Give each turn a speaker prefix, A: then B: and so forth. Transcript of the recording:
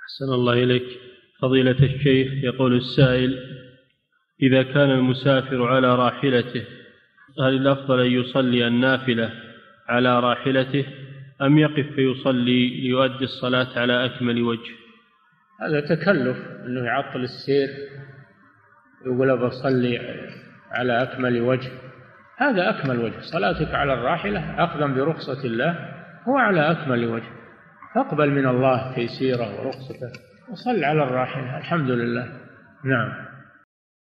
A: أحسن الله إليك فضيلة الشيخ. يقول السائل: إذا كان المسافر على راحلته هل الأفضل أن يصلي النافلة على راحلته أم يقف فيصلي ليؤدي الصلاة على أكمل وجه؟
B: هذا تكلف أنه يعطل السير يقول بصلي على أكمل وجه. هذا أكمل وجه، صلاتك على الراحلة أخذا برخصة الله هو على أكمل وجه، فاقبل من الله تيسيره ورخصته وصل على الراحلة. الحمد لله. نعم.